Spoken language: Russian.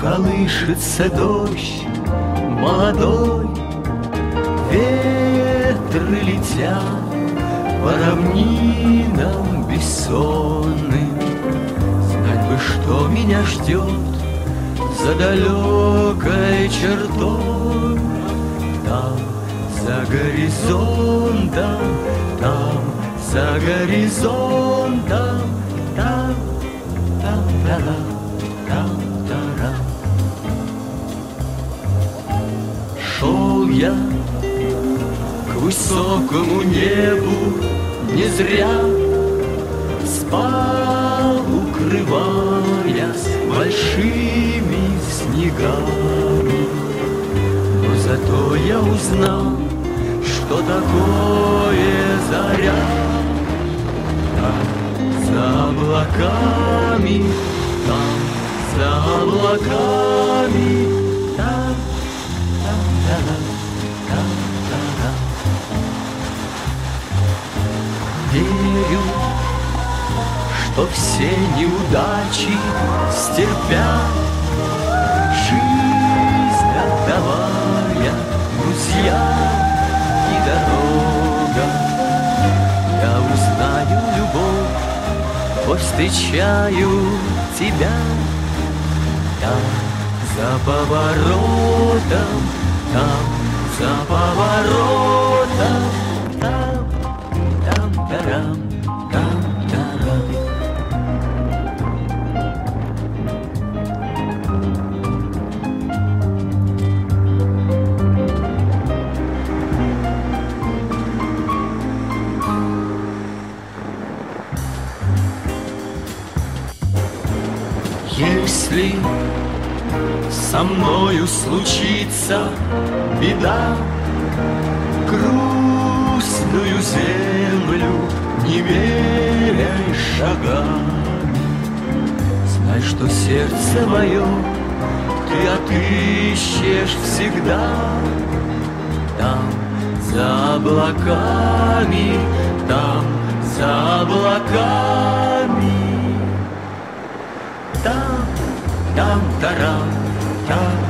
колышется дождь молодой, ветры летят по равнинам бессонным. Знать бы, что меня ждет за далекой чертой. Там, за горизонтом, там, за горизонтом, там, там, тарам, там, тарам. Шел я к высокому небу не зря, спал, укрываясь большими снегами. Но зато я узнал, что такое заря. Там, за облаками, там, за облаками, там, там, тарам, там, тарам. Верю, что все неудачи стерпя, жизнь отдавая друзьям и дорогам, я узнаю любовь, повстречаю тебя. Там, за поворотом, там, за поворотом, там, там, тарам, там, тарам. Если со мною случится беда, грустную землю не меряй шагами. Знай, что сердце мое ты отыщешь всегда. Там, за облаками, там, за облаками, там, там, тарам, там.